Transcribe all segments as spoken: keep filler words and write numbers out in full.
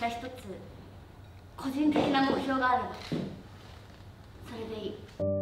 た一つ個人的な目標があるの。それでいい。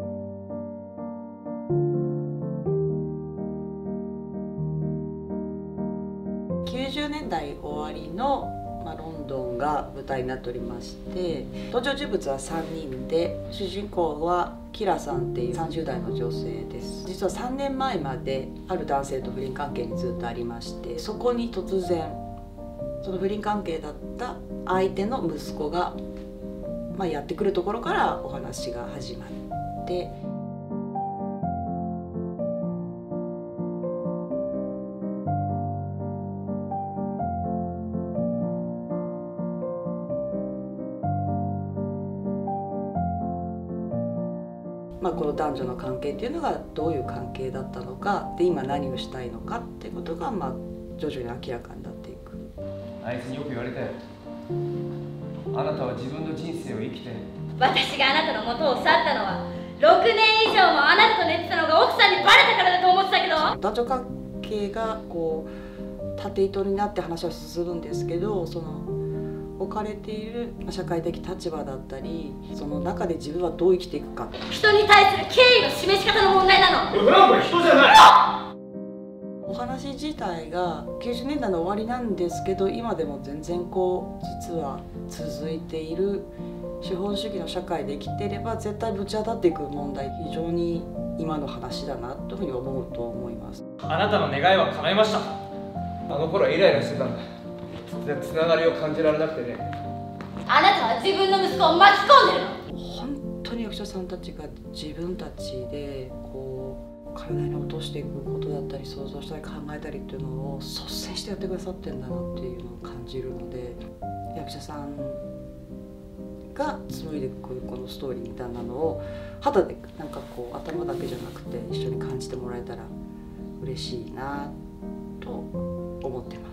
きゅうじゅうねんだい終わりの、まあ、ロンドンが舞台になっておりまして、登場人物はさんにんで、主人公はキラさんっていうさんじゅうだいの女性です。実はさんねんまえまである男性と不倫関係にずっとありまして、そこに突然その不倫関係だった相手の息子が、まあ、やってくるところからお話が始まって。まあ、この男女の関係っていうのがどういう関係だったのかで、今何をしたいのかっていうことが、まあ、徐々に明らかになっていく。 あいつによく言われたよ。あなたは自分の人生を生きて。 私があなたの元を去ったのはろくねん以上もあなたと寝てたのが奥さんにバレたからだと思ってたけど、 男女関係がこう縦糸になって話は進むんですけど、その置かれている社会的立場だったり、その中で自分はどう生きていくか。 人に対する敬意の示し方の問題なの。 これこれ人じゃない。 お話自体がきゅうじゅうねんだいの終わりなんですけど、今でも全然こう実は続いている資本主義の社会で生きていれば絶対ぶち当たっていく問題、非常に今の話だなというふうに思うと思います。 あなたの願いは叶いました。あの頃はイライラしてたんだ。突然つながりを感じられなくてね。 あなたは自分の息子を巻き込んでるの。 本当に役者さんたちが自分たちでこう体に落としていくことだったり想像したり考えたりっていうのを率先してやってくださってるんだなっていうのを感じるので、役者さんが紡いでいくこのストーリーみたいなのを肌でなんかこう頭だけじゃなくて一緒に感じてもらえたら嬉しいなと思ってます。